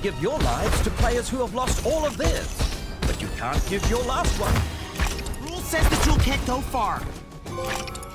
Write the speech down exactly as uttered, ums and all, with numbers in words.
give your lives to players who have lost all of theirs. But you can't give your last one. Rule says the jewel can't go far.